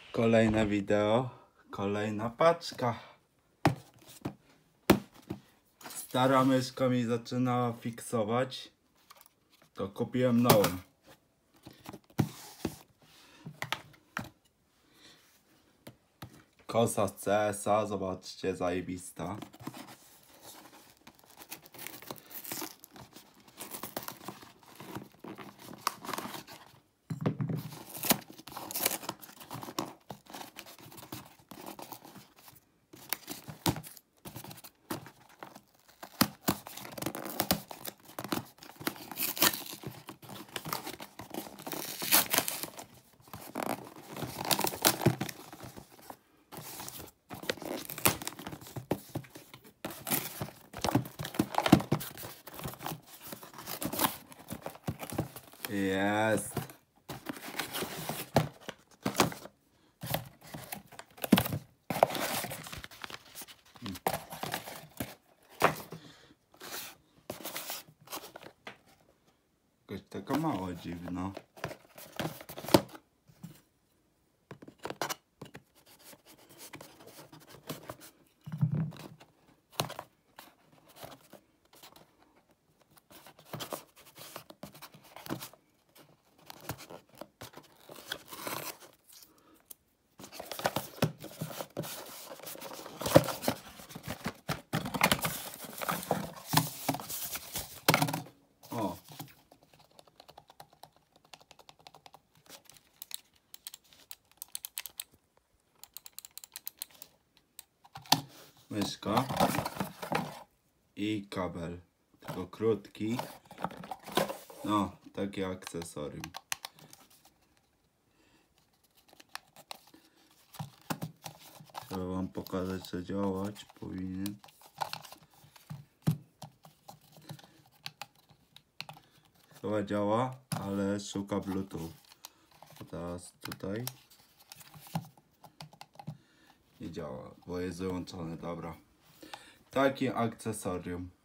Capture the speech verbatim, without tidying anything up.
Kolejne wideo, kolejna paczka. Stara myszka mi zaczynała fiksować, to kupiłem nową. Kosa z C S A, zobaczcie, zajebista. Jest. Jakaś taka mała dziwna. O. Myszka i kabel, tylko krótki. No, takie akcesorium. Trzeba wam pokazać, że działać powinien. Chyba działa, ale szuka Bluetooth. Teraz tutaj nie działa, bo jest wyłączony. Dobra, takie akcesorium.